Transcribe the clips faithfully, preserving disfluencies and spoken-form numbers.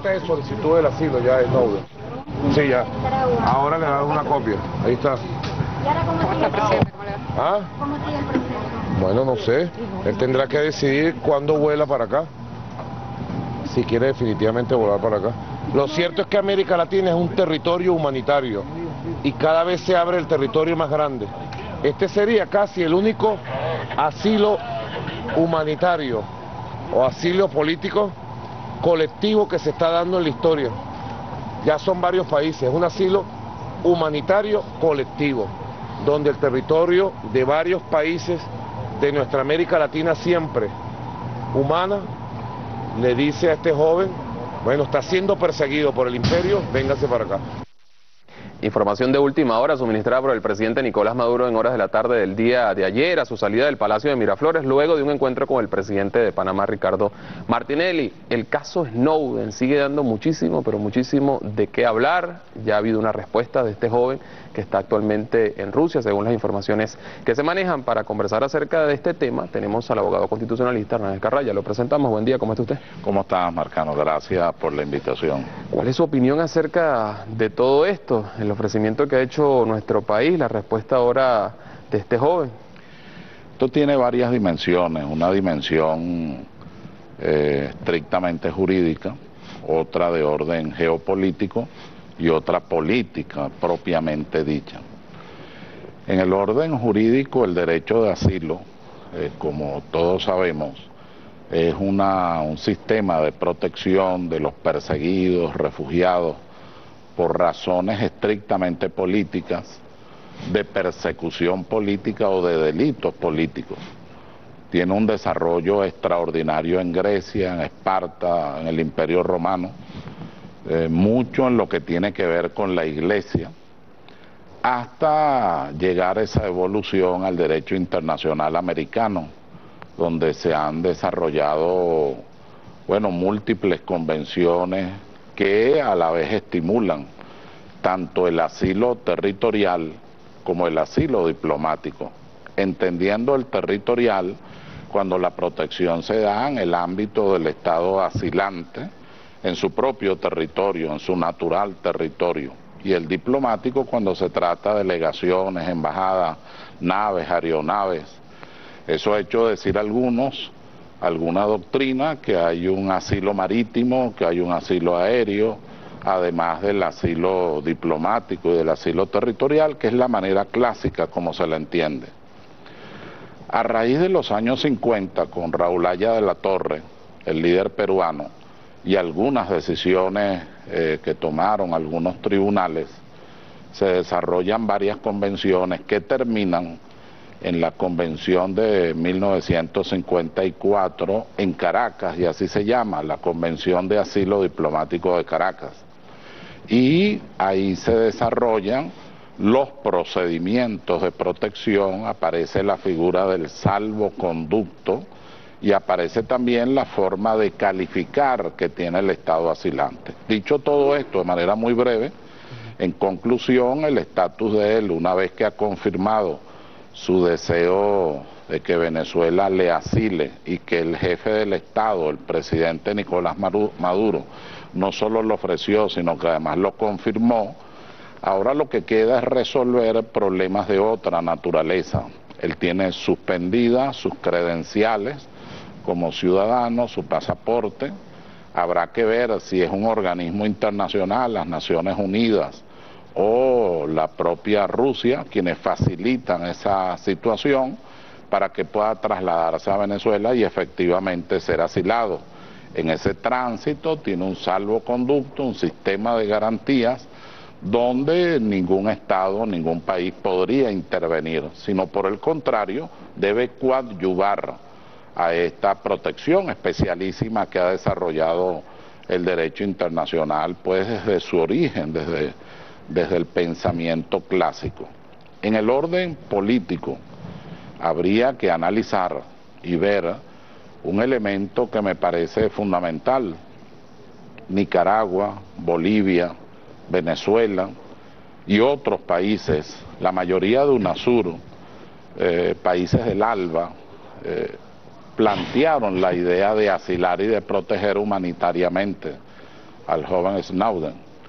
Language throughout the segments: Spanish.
carta de solicitud del asilo, ya es Snowden. Sí, ya. Ahora le dan una copia. Ahí está. ¿Y ahora cómo sigue el proceso? ¿Ah? ¿Cómo sigue el proceso? Bueno, no sé. Él tendrá que decidir cuándo vuela para acá. Si quiere definitivamente volar para acá. Lo cierto es que América Latina es un territorio humanitario y cada vez se abre el territorio más grande. Este sería casi el único asilo humanitario o asilo político colectivo que se está dando en la historia. Ya son varios países, es un asilo humanitario colectivo, donde el territorio de varios países de nuestra América Latina siempre humana le dice a este joven, bueno, está siendo perseguido por el imperio, véngase para acá. Información de última hora suministrada por el presidente Nicolás Maduro en horas de la tarde del día de ayer a su salida del Palacio de Miraflores luego de un encuentro con el presidente de Panamá, Ricardo Martinelli. El caso Snowden sigue dando muchísimo, pero muchísimo de qué hablar. Ya ha habido una respuesta de este joven que está actualmente en Rusia, según las informaciones que se manejan. Para conversar acerca de este tema tenemos al abogado constitucionalista Hernán Escarraya. Lo presentamos. Buen día, ¿cómo está usted? ¿Cómo estás, Marcano? Gracias por la invitación. ¿Cuál es su opinión acerca de todo esto? El ofrecimiento que ha hecho nuestro país, la respuesta ahora de este joven. Esto tiene varias dimensiones, una dimensión eh, estrictamente jurídica, otra de orden geopolítico y otra política propiamente dicha. En el orden jurídico, el derecho de asilo, eh, como todos sabemos, es una, un sistema de protección de los perseguidos, refugiados, por razones estrictamente políticas, de persecución política o de delitos políticos. Tiene un desarrollo extraordinario en Grecia, en Esparta, en el Imperio Romano, eh, mucho en lo que tiene que ver con la Iglesia, hasta llegar a esa evolución al derecho internacional americano, donde se han desarrollado, bueno, múltiples convenciones que a la vez estimulan tanto el asilo territorial como el asilo diplomático, entendiendo el territorial cuando la protección se da en el ámbito del Estado asilante, en su propio territorio, en su natural territorio, y el diplomático cuando se trata de delegaciones, embajadas, naves, aeronaves. Eso ha hecho decir algunos, alguna doctrina, que hay un asilo marítimo, que hay un asilo aéreo, además del asilo diplomático y del asilo territorial, que es la manera clásica como se le entiende. A raíz de los años cincuenta, con Raúl Haya de la Torre, el líder peruano, y algunas decisiones eh, que tomaron algunos tribunales, se desarrollan varias convenciones que terminan en la convención de mil novecientos cincuenta y cuatro en Caracas, y así se llama, la Convención de Asilo Diplomático de Caracas. Y ahí se desarrollan los procedimientos de protección, aparece la figura del salvoconducto y aparece también la forma de calificar que tiene el Estado asilante. Dicho todo esto de manera muy breve, en conclusión, el estatus de él, una vez que ha confirmado su deseo de que Venezuela le asile y que el jefe del Estado, el presidente Nicolás Maduro, no solo lo ofreció, sino que además lo confirmó, ahora lo que queda es resolver problemas de otra naturaleza. Él tiene suspendidas sus credenciales como ciudadano, su pasaporte. Habrá que ver si es un organismo internacional, las Naciones Unidas o la propia Rusia, quienes facilitan esa situación para que pueda trasladarse a Venezuela y efectivamente ser asilado. En ese tránsito tiene un salvoconducto, un sistema de garantías donde ningún Estado, ningún país podría intervenir, sino por el contrario debe coadyuvar a esta protección especialísima que ha desarrollado el derecho internacional, pues desde su origen, desde, desde el pensamiento clásico. En el orden político habría que analizar y ver un elemento que me parece fundamental. Nicaragua, Bolivia, Venezuela y otros países, la mayoría de UNASUR, eh, países del ALBA, eh, plantearon la idea de asilar y de proteger humanitariamente al joven Snowden.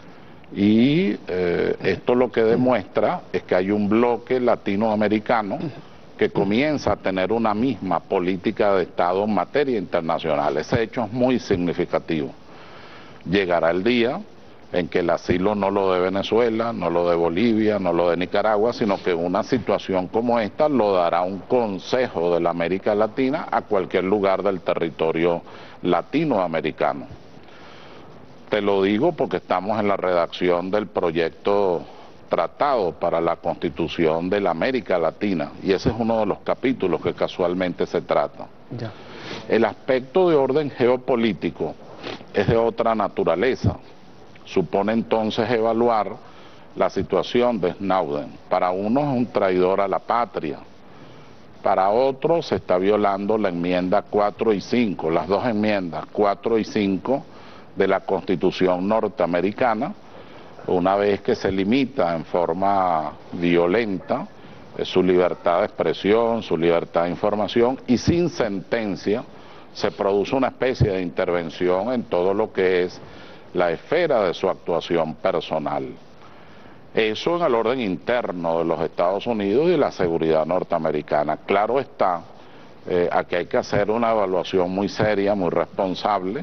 Y eh, esto lo que demuestra es que hay un bloque latinoamericano que comienza a tener una misma política de Estado en materia internacional. Ese hecho es muy significativo. Llegará el día en que el asilo no lo de Venezuela, no lo de Bolivia, no lo de Nicaragua, sino que una situación como esta lo dará un consejo de la América Latina a cualquier lugar del territorio latinoamericano. Te lo digo porque estamos en la redacción del proyecto Tratado para la Constitución de la América Latina, y ese es uno de los capítulos que casualmente se trata. Ya. El aspecto de orden geopolítico es de otra naturaleza. Supone entonces evaluar la situación de Snowden. Para unos es un traidor a la patria, para otros se está violando la enmienda cuatro y cinco, las dos enmiendas cuatro y cinco de la Constitución norteamericana, una vez que se limita en forma violenta eh, su libertad de expresión, su libertad de información, y sin sentencia se produce una especie de intervención en todo lo que es la esfera de su actuación personal. Eso en el orden interno de los Estados Unidos y la seguridad norteamericana. Claro está, eh, aquí hay que hacer una evaluación muy seria, muy responsable,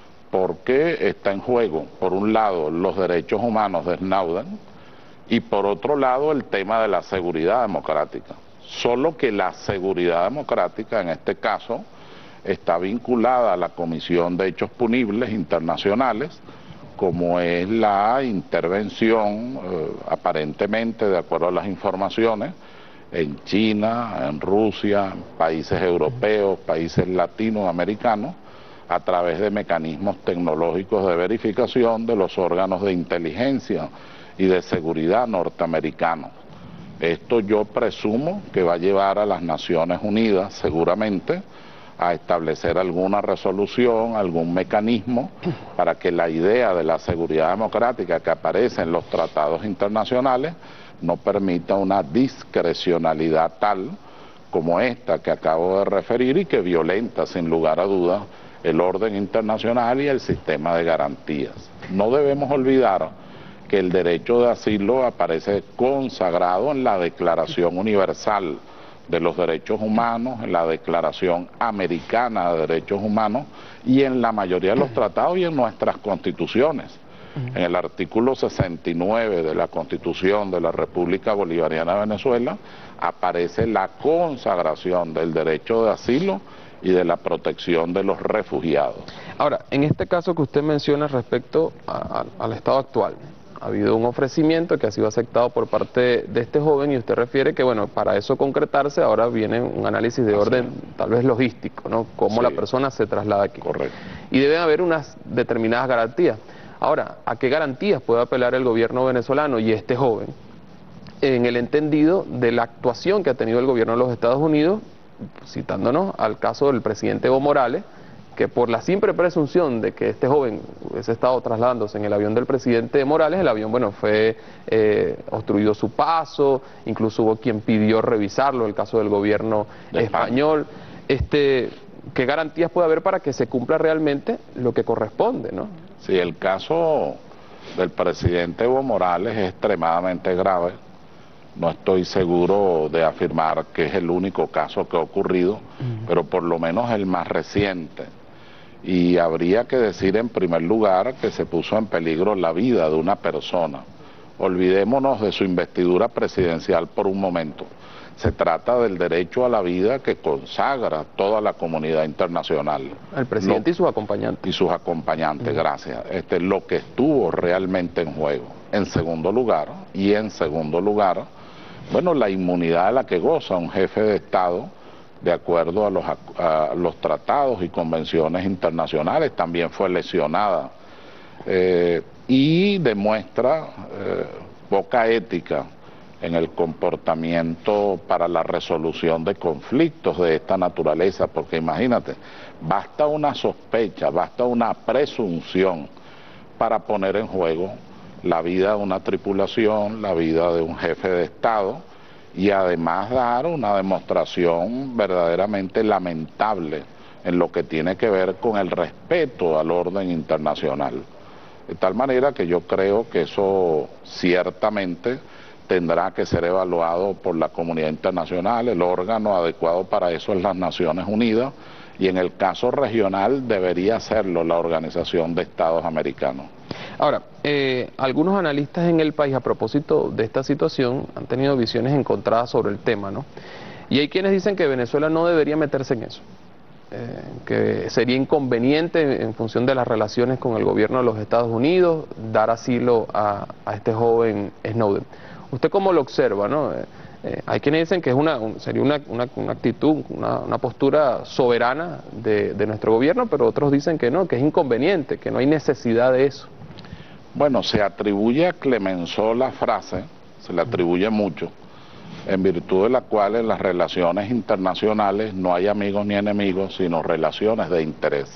porque está en juego, por un lado, los derechos humanos de Snowden y por otro lado el tema de la seguridad democrática. Solo que la seguridad democrática en este caso está vinculada a la Comisión de Hechos Punibles Internacionales, como es la intervención, eh, aparentemente, de acuerdo a las informaciones, en China, en Rusia, en países europeos, países latinoamericanos, a través de mecanismos tecnológicos de verificación de los órganos de inteligencia y de seguridad norteamericanos. Esto yo presumo que va a llevar a las Naciones Unidas, seguramente, a establecer alguna resolución, algún mecanismo para que la idea de la seguridad democrática que aparece en los tratados internacionales no permita una discrecionalidad tal como esta que acabo de referir y que violenta sin lugar a dudas el orden internacional y el sistema de garantías. No debemos olvidar que el derecho de asilo aparece consagrado en la Declaración Universal de los Derechos Humanos, en la Declaración Americana de Derechos Humanos y en la mayoría de los tratados y en nuestras constituciones. En el artículo sesenta y nueve de la Constitución de la República Bolivariana de Venezuela aparece la consagración del derecho de asilo y de la protección de los refugiados. Ahora, en este caso que usted menciona respecto a, a, al estado actual, ha habido un ofrecimiento que ha sido aceptado por parte de este joven y usted refiere que, bueno, para eso concretarse ahora viene un análisis de orden tal vez logístico, ¿no? Cómo sí. la persona se traslada aquí. Correcto. Y deben haber unas determinadas garantías. Ahora, ¿a qué garantías puede apelar el gobierno venezolano y este joven en el entendido de la actuación que ha tenido el gobierno de los Estados Unidos, citándonos al caso del presidente Evo Morales, que por la simple presunción de que este joven hubiese estado trasladándose en el avión del presidente Morales, el avión, bueno, fue eh, obstruido su paso, incluso hubo quien pidió revisarlo, el caso del gobierno de español. Este, ¿qué garantías puede haber para que se cumpla realmente lo que corresponde, no? Sí, el caso del presidente Evo Morales es extremadamente grave. No estoy seguro de afirmar que es el único caso que ha ocurrido, uh-huh. pero por lo menos el más reciente. Y habría que decir en primer lugar que se puso en peligro la vida de una persona. Olvidémonos de su investidura presidencial por un momento. Se trata del derecho a la vida que consagra toda la comunidad internacional. El presidente lo, y sus acompañantes. Y sus acompañantes, uh-huh. gracias. Este, lo que estuvo realmente en juego. En segundo lugar, y en segundo lugar, bueno, la inmunidad de la que goza un jefe de Estado, de acuerdo a los, a los tratados y convenciones internacionales, también fue lesionada eh, y demuestra eh, poca ética en el comportamiento para la resolución de conflictos de esta naturaleza, porque imagínate, basta una sospecha, basta una presunción para poner en juego la vida de una tripulación, la vida de un jefe de Estado, y además dar una demostración verdaderamente lamentable en lo que tiene que ver con el respeto al orden internacional. De tal manera que yo creo que eso ciertamente tendrá que ser evaluado por la comunidad internacional. El órgano adecuado para eso es las Naciones Unidas, y en el caso regional debería hacerlo la Organización de Estados Americanos. Ahora, eh, algunos analistas en el país, a propósito de esta situación, han tenido visiones encontradas sobre el tema, ¿no? Y hay quienes dicen que Venezuela no debería meterse en eso, eh, que sería inconveniente en función de las relaciones con el gobierno de los Estados Unidos dar asilo a, a este joven Snowden. ¿Usted cómo lo observa, no? Eh, eh, hay quienes dicen que es una, un, sería una, una, una actitud, una, una postura soberana de, de nuestro gobierno, pero otros dicen que no, que es inconveniente, que no hay necesidad de eso. Bueno, se atribuye a Clemenceau la frase, se le atribuye mucho, en virtud de la cual en las relaciones internacionales no hay amigos ni enemigos, sino relaciones de interés.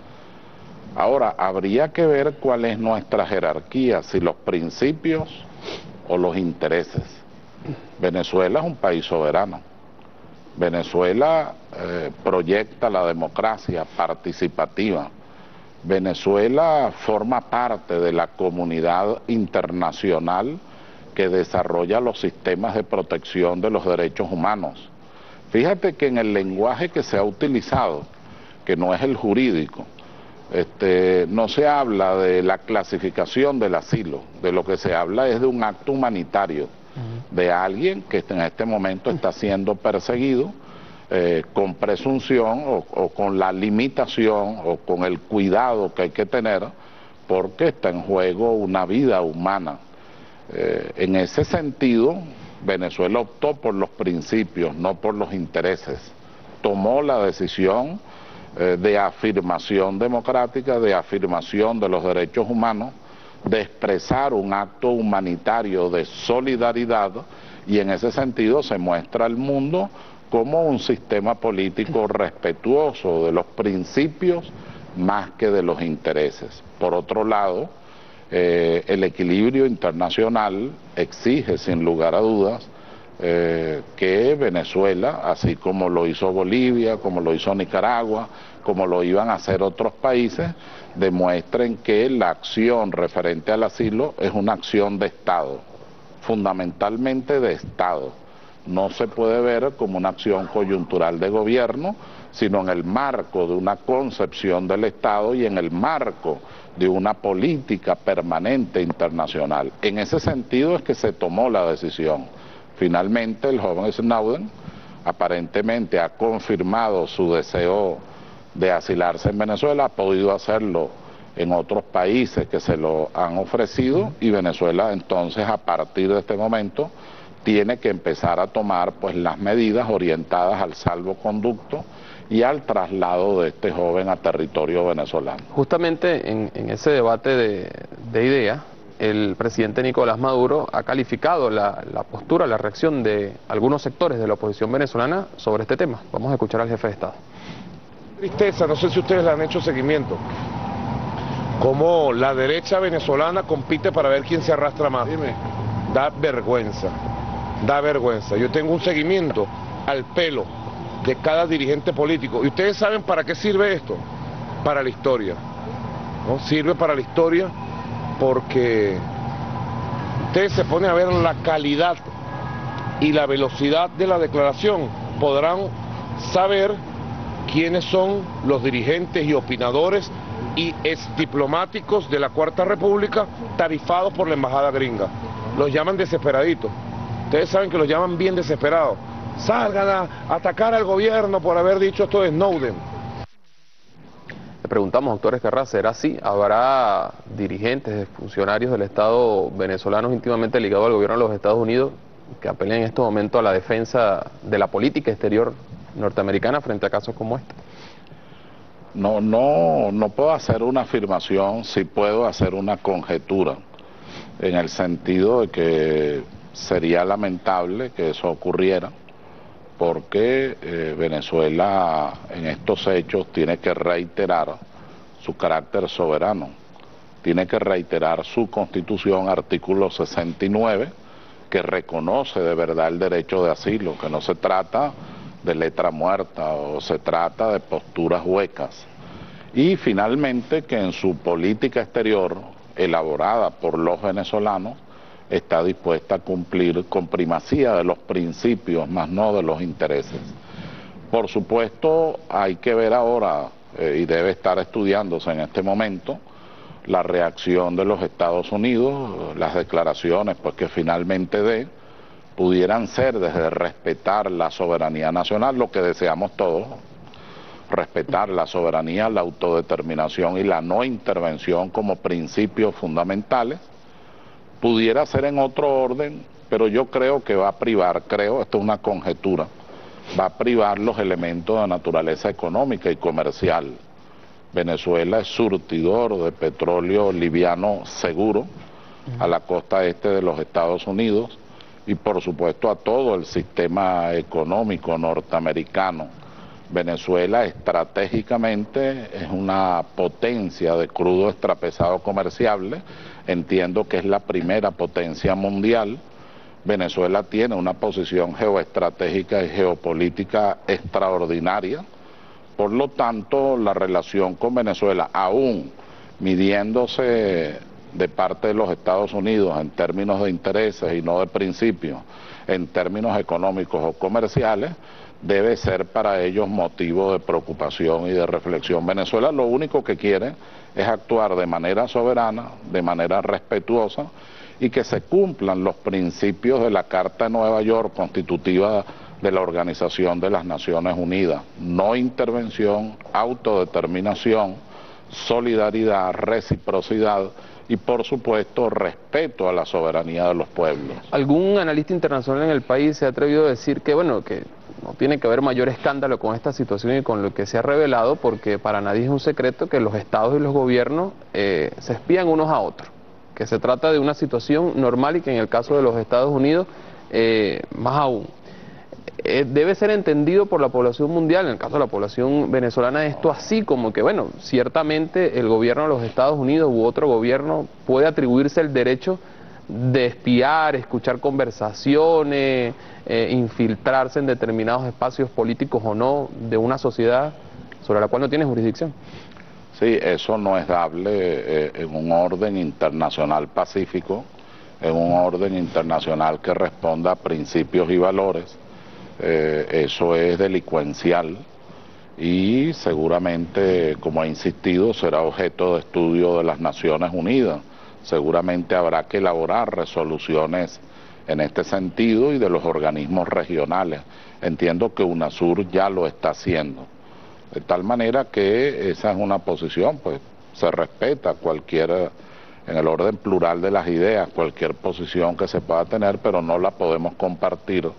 Ahora, habría que ver cuál es nuestra jerarquía, si los principios o los intereses. Venezuela es un país soberano. Venezuela eh, proyecta la democracia participativa. Venezuela forma parte de la comunidad internacional que desarrolla los sistemas de protección de los derechos humanos. Fíjate que en el lenguaje que se ha utilizado, que no es el jurídico, este, no se habla de la clasificación del asilo, de lo que se habla es de un acto humanitario, uh-huh. de alguien que en este momento está siendo perseguido, Eh, con presunción o, o con la limitación o con el cuidado que hay que tener, porque está en juego una vida humana. Eh, en ese sentido, Venezuela optó por los principios, no por los intereses. Tomó la decisión eh, de afirmación democrática, de afirmación de los derechos humanos, de expresar un acto humanitario de solidaridad, y en ese sentido se muestra al mundo como un sistema político respetuoso de los principios más que de los intereses. Por otro lado, eh, el equilibrio internacional exige, sin lugar a dudas, eh, que Venezuela, así como lo hizo Bolivia, como lo hizo Nicaragua, como lo iban a hacer otros países, demuestren que la acción referente al asilo es una acción de Estado, fundamentalmente de Estado. No se puede ver como una acción coyuntural de gobierno, sino en el marco de una concepción del Estado y en el marco de una política permanente internacional. En ese sentido es que se tomó la decisión. Finalmente, el joven Snowden aparentemente ha confirmado su deseo de asilarse en Venezuela, ha podido hacerlo en otros países que se lo han ofrecido, y Venezuela entonces, a partir de este momento, tiene que empezar a tomar pues las medidas orientadas al salvoconducto y al traslado de este joven a territorio venezolano. Justamente en, en ese debate de, de ideas, el presidente Nicolás Maduro ha calificado la, la postura, la reacción de algunos sectores de la oposición venezolana sobre este tema. Vamos a escuchar al jefe de Estado. Tristeza, no sé si ustedes le han hecho seguimiento, cómo la derecha venezolana compite para ver quién se arrastra más. Dime. Da vergüenza. Da vergüenza. Yo tengo un seguimiento al pelo de cada dirigente político. ¿Y ustedes saben para qué sirve esto? Para la historia, ¿no? Sirve para la historia porque ustedes se ponen a ver la calidad y la velocidad de la declaración. Podrán saber quiénes son los dirigentes y opinadores y exdiplomáticos de la Cuarta República tarifados por la embajada gringa. Los llaman desesperaditos. Ustedes saben que los llaman bien desesperados. Salgan a atacar al gobierno por haber dicho esto de Snowden. Le preguntamos, doctor Esquerra, ¿será así? ¿Habrá dirigentes, funcionarios del Estado venezolanos íntimamente ligados al gobierno de los Estados Unidos que apelen en este momento a la defensa de la política exterior norteamericana frente a casos como este? No, no, no puedo hacer una afirmación, sí puedo hacer una conjetura, en el sentido de que sería lamentable que eso ocurriera, porque eh, Venezuela en estos hechos tiene que reiterar su carácter soberano, tiene que reiterar su Constitución, artículo sesenta y nueve, que reconoce de verdad el derecho de asilo, que no se trata de letra muerta o se trata de posturas huecas. Y finalmente que en su política exterior, elaborada por los venezolanos, está dispuesta a cumplir con primacía de los principios, más no de los intereses. Por supuesto, hay que ver ahora, eh, y debe estar estudiándose en este momento, la reacción de los Estados Unidos, las declaraciones pues que finalmente dé, pudieran ser desde respetar la soberanía nacional, lo que deseamos todos, respetar la soberanía, la autodeterminación y la no intervención como principios fundamentales, pudiera ser en otro orden, pero yo creo que va a privar, creo, esto es una conjetura, va a privar los elementos de naturaleza económica y comercial. Venezuela es surtidor de petróleo liviano seguro a la costa este de los Estados Unidos y por supuesto a todo el sistema económico norteamericano. Venezuela estratégicamente es una potencia de crudo extrapesado comerciable, entiendo que es la primera potencia mundial. Venezuela tiene una posición geoestratégica y geopolítica extraordinaria. Por lo tanto, la relación con Venezuela, aún midiéndose de parte de los Estados Unidos en términos de intereses y no de principios, en términos económicos o comerciales, debe ser para ellos motivo de preocupación y de reflexión. Venezuela lo único que quiere es actuar de manera soberana, de manera respetuosa, y que se cumplan los principios de la Carta de Nueva York constitutiva de la Organización de las Naciones Unidas. No intervención, autodeterminación, solidaridad, reciprocidad y por supuesto respeto a la soberanía de los pueblos. ¿Algún analista internacional en el país se ha atrevido a decir que, bueno, que no tiene que haber mayor escándalo con esta situación y con lo que se ha revelado, porque para nadie es un secreto que los estados y los gobiernos eh, se espían unos a otros, que se trata de una situación normal y que en el caso de los Estados Unidos, eh, más aún? Eh, debe ser entendido por la población mundial, en el caso de la población venezolana, esto así como que, bueno, ciertamente el gobierno de los Estados Unidos u otro gobierno puede atribuirse el derecho de espiar, escuchar conversaciones, eh, infiltrarse en determinados espacios políticos o no de una sociedad sobre la cual no tiene jurisdicción. Sí, eso no es dable eh, en un orden internacional pacífico, en un orden internacional que responda a principios y valores. Eh, eso es delincuencial y seguramente, como ha insistido, será objeto de estudio de las Naciones Unidas. Seguramente habrá que elaborar resoluciones en este sentido y de los organismos regionales. Entiendo que UNASUR ya lo está haciendo. De tal manera que esa es una posición, pues se respeta cualquier, en el orden plural de las ideas, cualquier posición que se pueda tener, pero no la podemos compartir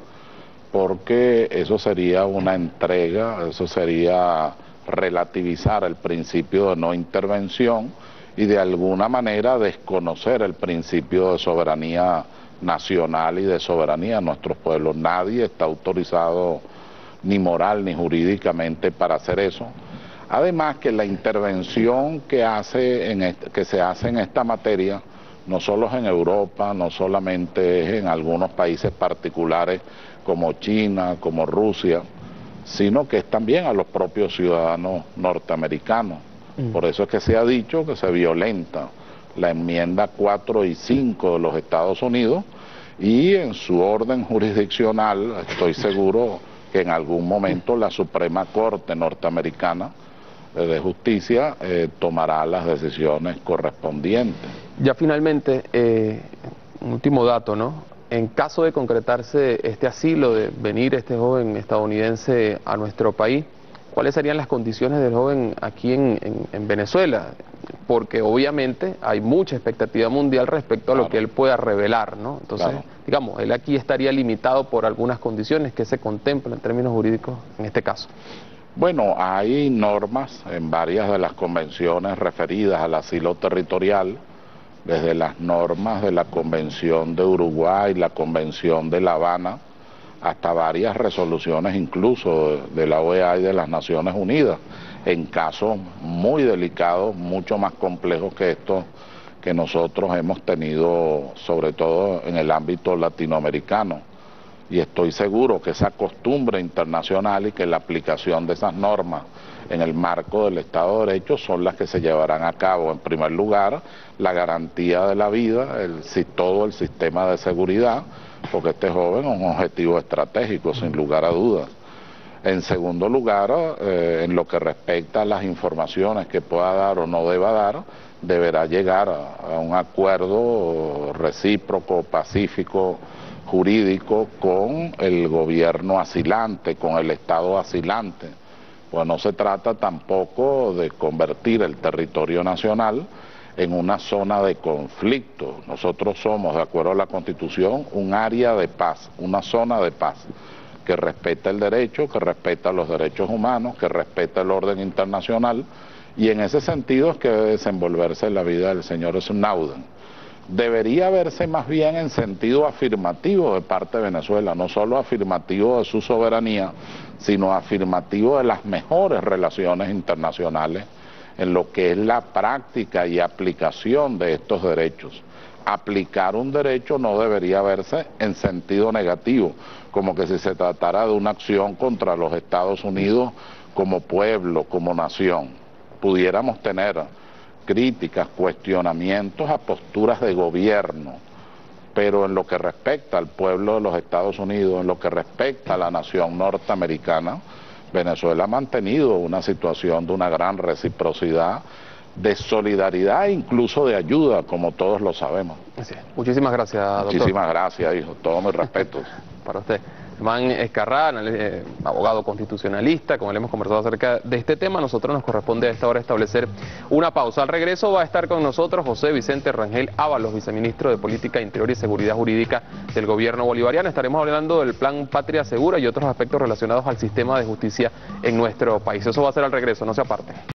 porque eso sería una entrega, eso sería relativizar el principio de no intervención y de alguna manera desconocer el principio de soberanía nacional y de soberanía de nuestros pueblos. Nadie está autorizado ni moral ni jurídicamente para hacer eso. Además que la intervención que, hace en este, que se hace en esta materia, no solo es en Europa, no solamente es en algunos países particulares como China, como Rusia, sino que es también a los propios ciudadanos norteamericanos. Mm. Por eso es que se ha dicho que se violenta la enmienda cuatro y cinco de los Estados Unidos y en su orden jurisdiccional estoy seguro que en algún momento la Suprema Corte norteamericana de Justicia eh, tomará las decisiones correspondientes. Ya finalmente, eh, un último dato, ¿no? En caso de concretarse este asilo, de venir este joven estadounidense a nuestro país, ¿cuáles serían las condiciones del joven aquí en, en, en Venezuela? Porque obviamente hay mucha expectativa mundial respecto a claro. lo que él pueda revelar, ¿no? Entonces, claro. digamos, él aquí estaría limitado por algunas condiciones que se contemplan en términos jurídicos en este caso. Bueno, hay normas en varias de las convenciones referidas al asilo territorial, desde las normas de la Convención de Uruguay, la Convención de La Habana, hasta varias resoluciones incluso de la O E A y de las Naciones Unidas, en casos muy delicados, mucho más complejos que estos que nosotros hemos tenido, sobre todo en el ámbito latinoamericano. y estoy seguro que esa costumbre internacional y que la aplicación de esas normas en el marco del Estado de Derecho son las que se llevarán a cabo. En primer lugar, la garantía de la vida, el, todo el sistema de seguridad, porque este joven es un objetivo estratégico, sin lugar a dudas. En segundo lugar, eh, en lo que respecta a las informaciones que pueda dar o no deba dar, deberá llegar a, a un acuerdo recíproco, pacífico, jurídico con el gobierno asilante, con el Estado asilante. Pues no se trata tampoco de convertir el territorio nacional en una zona de conflicto. Nosotros somos, de acuerdo a la Constitución, un área de paz, una zona de paz, que respeta el derecho, que respeta los derechos humanos, que respeta el orden internacional, y en ese sentido es que debe desenvolverse la vida del señor Snowden. Debería verse más bien en sentido afirmativo de parte de Venezuela, no solo afirmativo de su soberanía, sino afirmativo de las mejores relaciones internacionales en lo que es la práctica y aplicación de estos derechos. Aplicar un derecho no debería verse en sentido negativo, como que si se tratara de una acción contra los Estados Unidos como pueblo, como nación. Pudiéramos tener críticas, cuestionamientos a posturas de gobierno, pero en lo que respecta al pueblo de los Estados Unidos, en lo que respecta a la nación norteamericana, Venezuela ha mantenido una situación de una gran reciprocidad, de solidaridad e incluso de ayuda, como todos lo sabemos. Sí. Muchísimas gracias, doctor. Muchísimas gracias, hijo. Todos mis respetos. Para usted. Germán Ezcarrá, eh, abogado constitucionalista, como le hemos conversado acerca de este tema, a nosotros nos corresponde a esta hora establecer una pausa. Al regreso va a estar con nosotros José Vicente Rangel Ábalos, viceministro de Política Interior y Seguridad Jurídica del gobierno bolivariano. Estaremos hablando del plan Patria Segura y otros aspectos relacionados al sistema de justicia en nuestro país. Eso va a ser al regreso, no se aparte.